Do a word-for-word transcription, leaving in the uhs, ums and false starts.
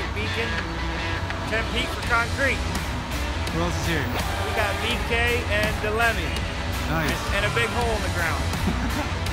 Beacon, ten Pete for concrete. Who else is here? We got B K and Delemmy. Nice. And, and a big hole in the ground.